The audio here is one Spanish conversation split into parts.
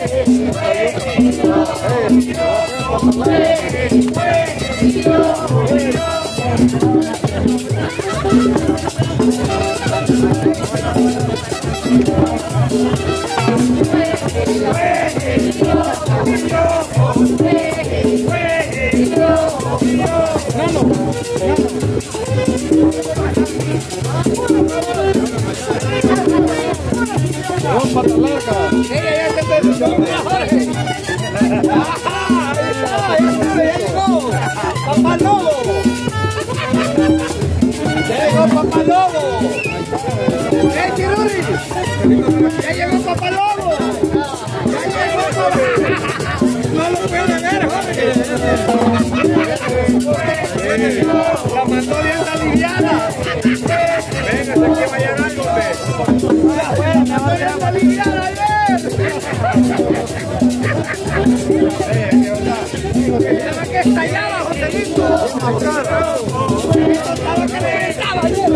¡Papá Lobo! ¡Ya llegó Papá Lobo! Chiruri! ¡Ya llegó Papá Lobo! ¡Ya llegó Papá! ¡No lo puede ver, joven! ¡La mandó bien aliviada! ¡Venga, hasta aquí vaya algo, ¡la mandó bien aliviada ayer! Estaba que estallaba, Joselito. Estaba que le gritaba ayer.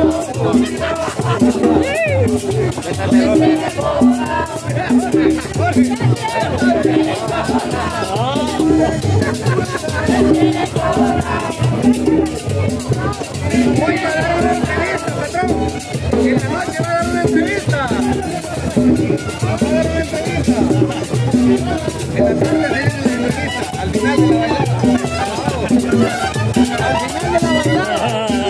Voy a dar una entrevista, patrón. En la noche va a dar una entrevista. Va a dar una entrevista. En la tarde viene la entrevista. Al final de la bailada. Al final de la bailada.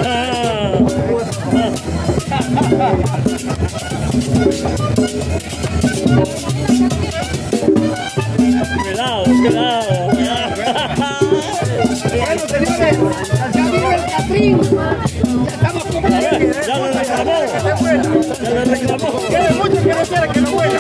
Cuidado, cuidado. Bueno, señores, ya vive el Catrín. Ya estamos con él. Ya lo reclamó. Ya lo reclamó. Quiere mucho que no quiere que no vuela.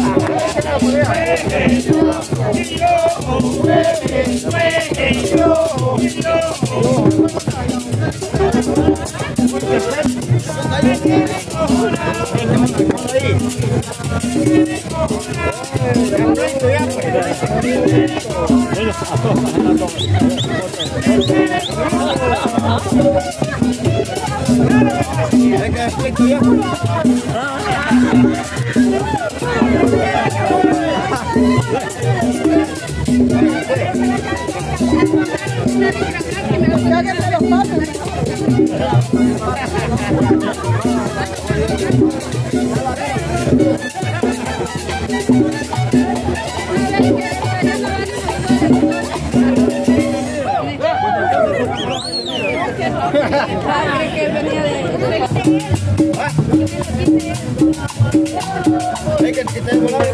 Hay que quitar el volante,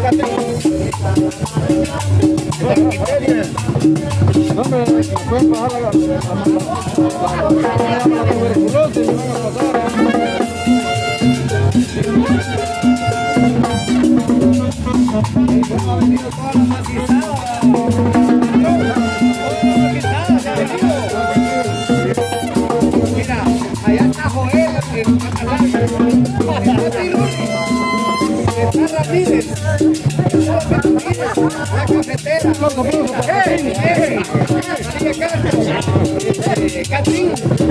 no me pueden bajar la tuberculosis y me van a pasar. Ha venido toda la matizada. Mira, allá está Joel, está Ramírez, la cafetera, Catrín,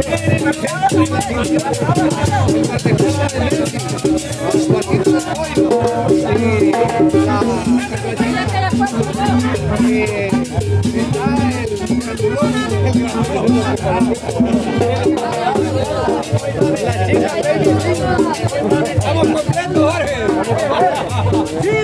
estamos completos, Jorge. Sí,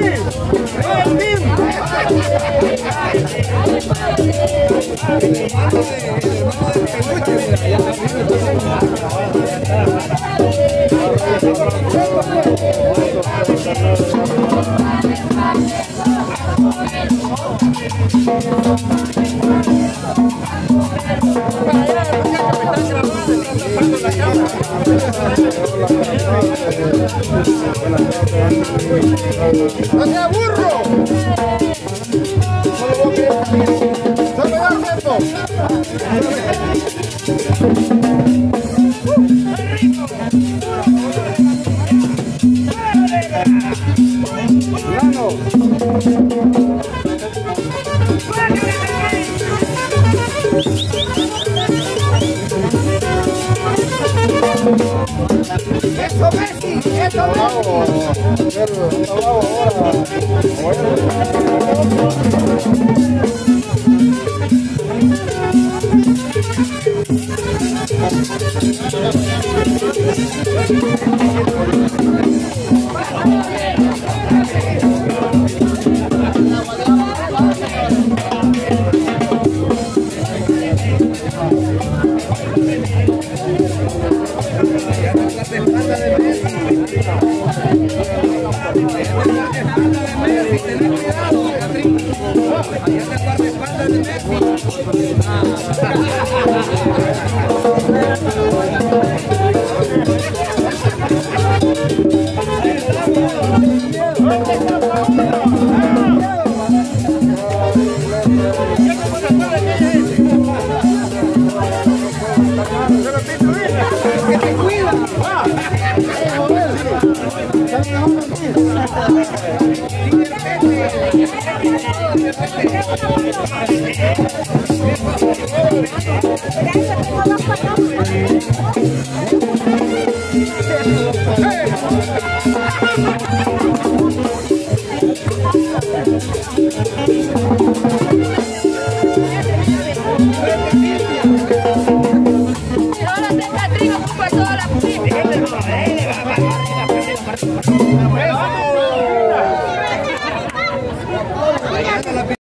¡no sea burro! ¡Solo da tiempo! ¡Eso, Messi! ¡Eso, Messi! Ahora se está trigo, pues toda la